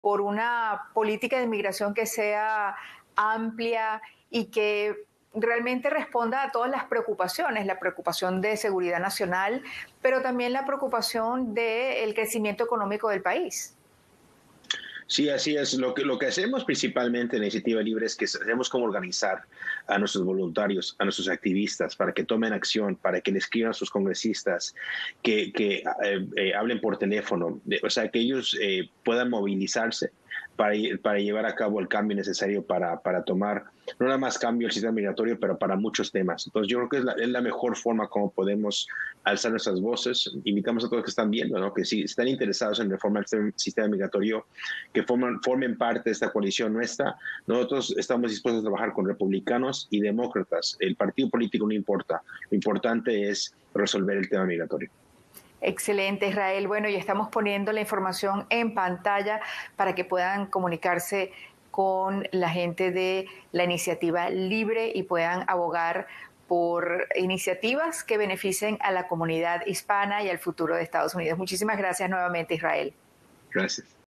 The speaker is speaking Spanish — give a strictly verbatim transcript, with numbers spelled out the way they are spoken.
por una política de inmigración que sea amplia y que realmente responda a todas las preocupaciones, la preocupación de seguridad nacional, pero también la preocupación del crecimiento económico del país. Sí, así es. Lo que, lo que hacemos principalmente en Iniciativa Libre es que sabemos cómo organizar a nuestros voluntarios, a nuestros activistas, para que tomen acción, para que le escriban a sus congresistas, que, que eh, eh, hablen por teléfono, de- o sea, que ellos eh, puedan movilizarse para, lle- para llevar a cabo el cambio necesario para, para tomar, no nada más cambio el sistema migratorio, pero para muchos temas. Entonces, yo creo que es la, es la mejor forma como podemos alzar nuestras voces. Invitamos a todos los que están viendo, ¿no? Que si están interesados en reformar el sistema migratorio, que forman, formen parte de esta coalición nuestra. Nosotros estamos dispuestos a trabajar con republicanos y demócratas. El partido político no importa. Lo importante es resolver el tema migratorio. Excelente, Israel. Bueno, y estamos poniendo la información en pantalla para que puedan comunicarse con la gente de la iniciativa libre y puedan abogar por iniciativas que beneficien a la comunidad hispana y al futuro de Estados Unidos. Muchísimas gracias nuevamente, Israel. Gracias.